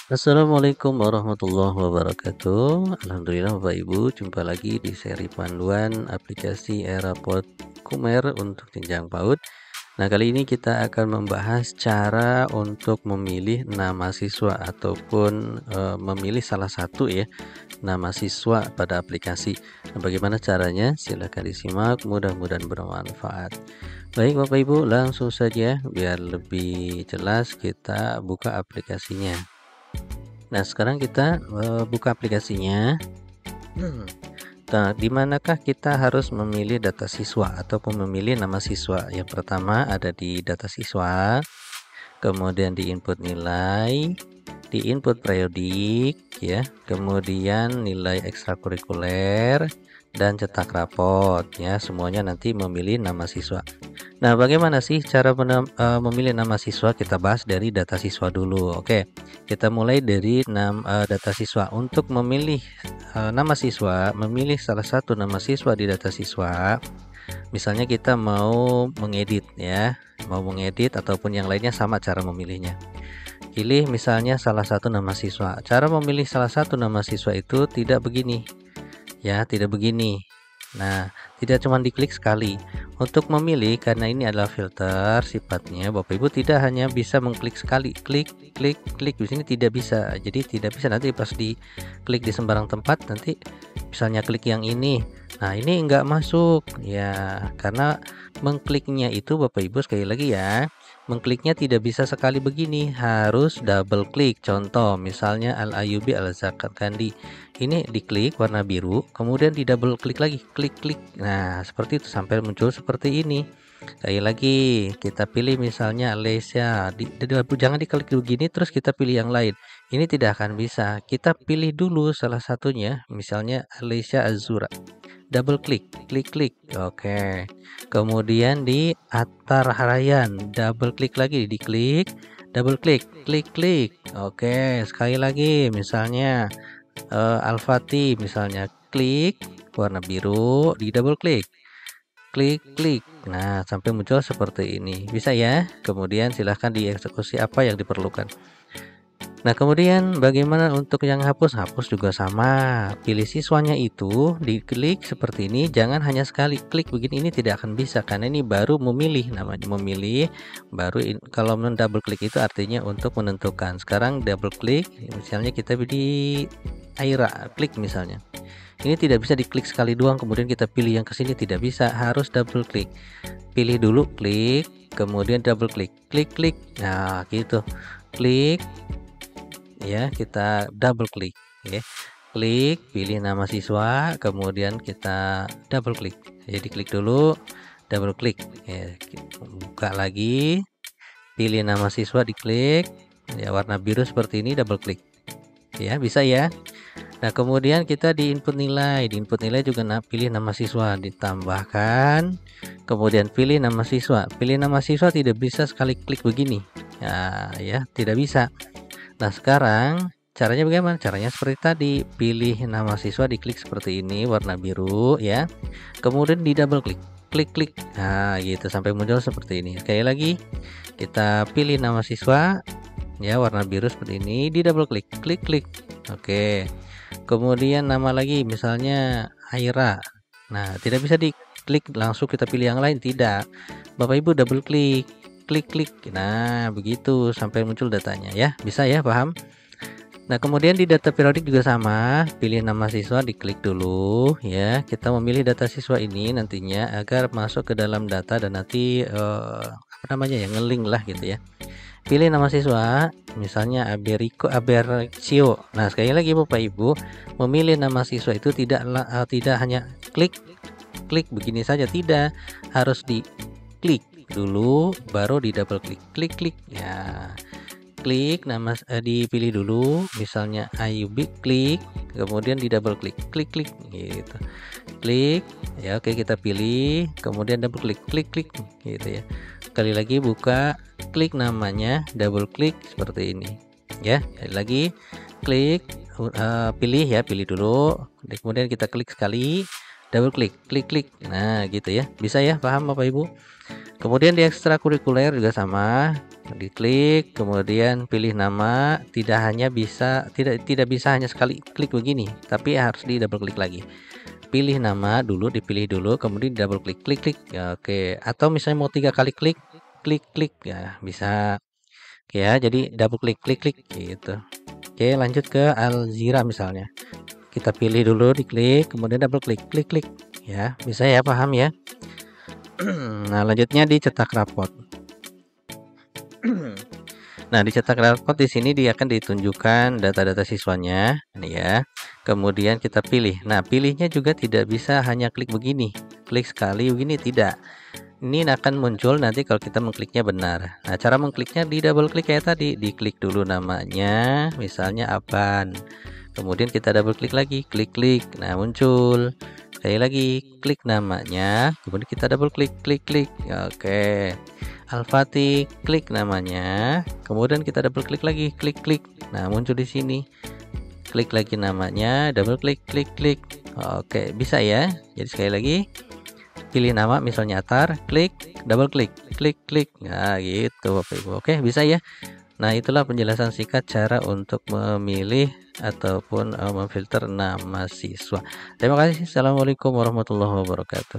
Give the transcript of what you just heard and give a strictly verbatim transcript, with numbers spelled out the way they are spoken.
Assalamualaikum warahmatullahi wabarakatuh. Alhamdulillah Bapak Ibu, jumpa lagi di seri panduan aplikasi Eraport Kumer untuk jenjang PAUD. Nah, kali ini kita akan membahas cara untuk memilih nama siswa ataupun e, memilih salah satu ya nama siswa pada aplikasi. Nah, bagaimana caranya? Silahkan disimak, mudah-mudahan bermanfaat. Baik Bapak Ibu, langsung saja biar lebih jelas kita buka aplikasinya. Nah, sekarang kita uh, buka aplikasinya. Nah, di manakah kita harus memilih data siswa ataupun memilih nama siswa? Yang pertama ada di data siswa, kemudian di input nilai, di input periodik ya, kemudian nilai ekstrakurikuler dan cetak rapot ya, semuanya nanti memilih nama siswa. Nah, bagaimana sih cara uh, memilih nama siswa? Kita bahas dari data siswa dulu. Oke, kita mulai dari nama uh, data siswa. Untuk memilih uh, nama siswa, memilih salah satu nama siswa di data siswa. Misalnya kita mau mengedit ya, mau mengedit ataupun yang lainnya sama cara memilihnya. Pilih misalnya salah satu nama siswa. Cara memilih salah satu nama siswa itu tidak begini. Ya, tidak begini. Nah, tidak cuma diklik sekali. Untuk memilih, karena ini adalah filter sifatnya, Bapak Ibu tidak hanya bisa mengklik sekali, klik, klik, klik. Di sini tidak bisa. Jadi tidak bisa nanti pas diklik di sembarang tempat, nanti misalnya klik yang ini. Nah, ini enggak masuk. Ya, karena mengkliknya itu Bapak Ibu sekali lagi ya, mengkliknya tidak bisa sekali begini, harus double klik. Contoh, misalnya Al-Ayyubi Al-Zarkandi. Ini diklik warna biru, kemudian di double klik lagi, klik-klik. Nah, seperti itu sampai muncul seperti ini. Sekali lagi, kita pilih misalnya Alesya, di, di, jangan diklik begini terus kita pilih yang lain. Ini tidak akan bisa. Kita pilih dulu salah satunya, misalnya Alesya Azura. Double klik, klik-klik. Oke. Kemudian di Attar Harayan, double klik lagi, diklik, double klik, klik-klik. Oke, sekali lagi misalnya uh, Al-Fatih misalnya, klik warna biru, di double klik, klik klik. Nah, sampai muncul seperti ini, bisa ya. Kemudian silahkan dieksekusi apa yang diperlukan. Nah, kemudian bagaimana untuk yang hapus? Hapus juga sama, pilih siswanya itu, diklik seperti ini, jangan hanya sekali klik begini, ini tidak akan bisa karena ini baru memilih, namanya memilih. Baru in, kalau double klik itu artinya untuk menentukan. Sekarang double klik, misalnya kita di Aira, klik misalnya. Ini tidak bisa diklik sekali doang kemudian kita pilih yang ke sini, tidak bisa, harus double klik. Pilih dulu, klik, kemudian double klik, klik klik. Nah, gitu. Klik ya, kita double klik ya. Klik, pilih nama siswa, kemudian kita double klik. Jadi klik dulu, double klik ya. Buka lagi, pilih nama siswa, diklik ya, warna biru seperti ini, double klik ya, bisa ya. Nah, kemudian kita di input nilai, di input nilai juga nah, pilih nama siswa, ditambahkan, kemudian pilih nama siswa. Pilih nama siswa tidak bisa sekali klik begini ya, ya tidak bisa. Nah, sekarang caranya bagaimana? Caranya seperti tadi, pilih nama siswa, diklik seperti ini warna biru ya, kemudian di double klik, klik klik. Nah, gitu sampai muncul seperti ini. Sekali lagi, kita pilih nama siswa ya, warna biru seperti ini, di double klik, klik klik. Oke, kemudian nama lagi misalnya Aira. Nah, tidak bisa diklik langsung kita pilih yang lain, tidak, Bapak Ibu double klik, klik klik. Nah, begitu sampai muncul datanya ya, bisa ya, paham? Nah, kemudian di data periodik juga sama, pilih nama siswa, diklik dulu ya. Kita memilih data siswa ini nantinya agar masuk ke dalam data dan nanti eh, apa namanya ya, ngeling lah gitu ya. Pilih nama siswa, misalnya Aberico Abercio. Nah, sekali lagi Bapak Ibu, memilih nama siswa itu tidak uh, tidak hanya klik klik begini saja, tidak, harus diklik dulu baru di double klik, klik klik ya. Klik nama eh, dipilih dulu, misalnya Ayubi, klik, kemudian di double klik, klik klik gitu. Klik ya, oke, kita pilih, kemudian double klik, klik klik gitu ya. Sekali lagi buka, klik namanya, double klik seperti ini ya. Sekali lagi klik, uh, pilih ya, pilih dulu, kemudian kita klik sekali, double klik, klik klik. Nah, gitu ya, bisa ya, paham Bapak Ibu? Kemudian di ekstrakurikuler juga sama, diklik, kemudian pilih nama. Tidak hanya bisa tidak tidak bisa hanya sekali klik begini, tapi harus di double klik lagi. Pilih nama dulu, dipilih dulu, kemudian double klik, klik klik. Ya, oke. Atau misalnya mau tiga kali klik, klik klik ya bisa. Oke ya, jadi double klik, klik klik gitu. Oke, lanjut ke Alzira misalnya. Kita pilih dulu, diklik, kemudian double klik, klik klik. Ya, bisa ya, paham ya? Nah, lanjutnya dicetak rapot. Nah, dicetak rapot di sini dia akan ditunjukkan data-data siswanya, ini ya. Kemudian kita pilih. Nah, pilihnya juga tidak bisa hanya klik begini, klik sekali begini, tidak. Ini akan muncul nanti kalau kita mengkliknya benar. Nah, cara mengkliknya di double klik kayak tadi, diklik dulu namanya, misalnya Aban. Kemudian kita double klik lagi, klik-klik. Nah, muncul. Sekali lagi, klik namanya, kemudian kita double klik, klik-klik. Oke. Al-Fatih, klik namanya, kemudian kita double klik lagi, klik-klik. Nah, muncul di sini. Klik lagi namanya, double klik, klik-klik. Oke, bisa ya. Jadi sekali lagi, pilih nama misalnya Atar, klik, double klik, klik-klik. Nah, gitu Bapak Ibu. Oke, bisa ya. Nah, itulah penjelasan singkat cara untuk memilih ataupun uh, memfilter nama siswa. Terima kasih. Assalamualaikum warahmatullahi wabarakatuh.